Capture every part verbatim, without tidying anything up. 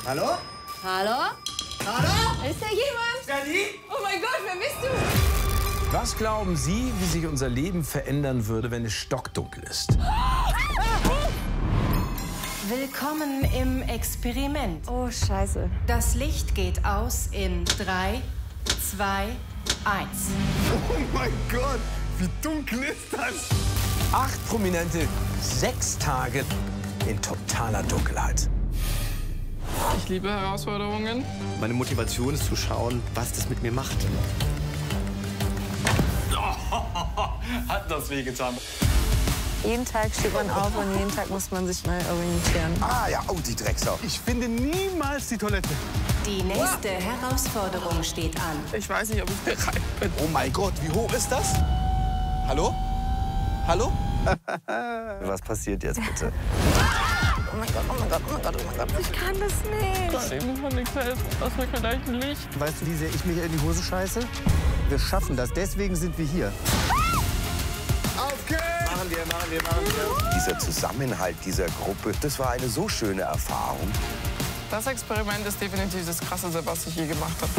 Hallo? Hallo? Hallo? Ist da jemand? Janine? Oh mein Gott, wer bist du? Was glauben Sie, wie sich unser Leben verändern würde, wenn es stockdunkel ist? Willkommen im Experiment. Oh, scheiße. Das Licht geht aus in drei, zwei, eins. Oh mein Gott, wie dunkel ist das? Acht Prominente, sechs Tage in totaler Dunkelheit. Ich liebe Herausforderungen. Meine Motivation ist zu schauen, was das mit mir macht. Hat das wehgetan. Jeden Tag steht man auf und jeden Tag muss man sich neu orientieren. Ah ja, oh, die Drecksau. Ich finde niemals die Toilette. Die nächste Herausforderung steht an. Ich weiß nicht, ob ich bereit bin. Oh mein Gott, wie hoch ist das? Hallo? Hallo? Was passiert jetzt bitte? Oh mein Gott, oh mein Gott, oh mein Gott, oh mein Gott. Ich kann das nicht. Gott, ich muss mir nichts helfen. Lass mir vielleicht ein Licht. Weißt du, wie sehr ich mir hier in die Hose scheiße? Wir schaffen das, deswegen sind wir hier. Auf geht's! Machen wir, machen wir, machen wir. Dieser Zusammenhalt dieser Gruppe, das war eine so schöne Erfahrung. Das Experiment ist definitiv das Krasseste, was ich je gemacht habe.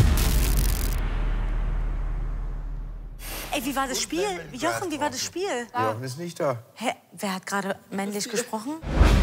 Ey, wie war das Spiel? Jochen, wie war das Spiel? Jochen ist nicht da. Hä? Wer hat gerade männlich gesprochen?